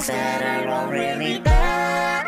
things that are all really there.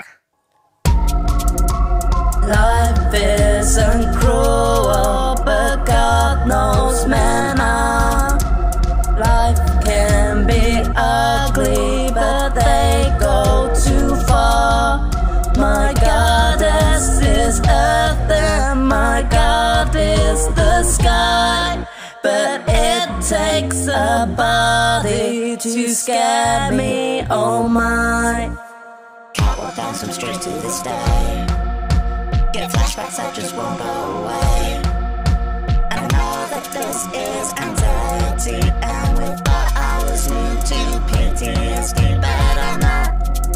Life isn't cruel, but God knows manna. Life can be ugly, but they go too far. My goddess is earth and my God is the sky. But it takes a body to scare me, oh my. Can't walk down some streets to this day. Get flashbacks that just won't go away. And I know that this is anxiety, and with what I was new to PTSD, but I'm not.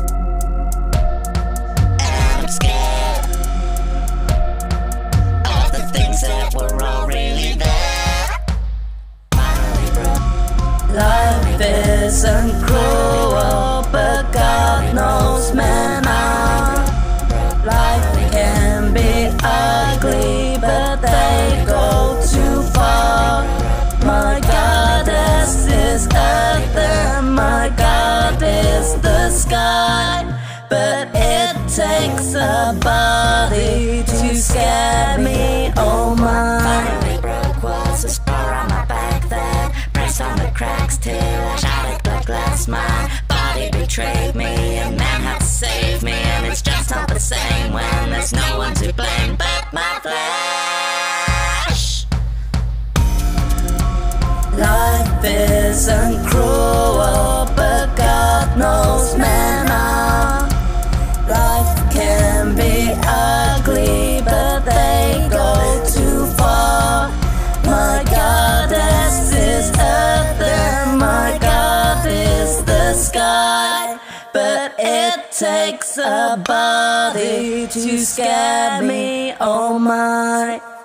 And I'm scared of the things that were all really there. Finally broke. Life isn't cruel, but God knows manna. Life can be ugly, but they go too far. My goddess is earth and my God is the sky. But it takes a body to scare me, oh my. Finally broke was a scar on my back that pressed on the cracks till I shattered blood glass. My body betrayed me and man had to save me, and it's just not the same when there's no one to blame but my flesh. Life isn't cruel, but God knows manna. Life can be ugly, but they go too far. My goddess is earth and my God is the sky. But it takes a body to scare me, oh my.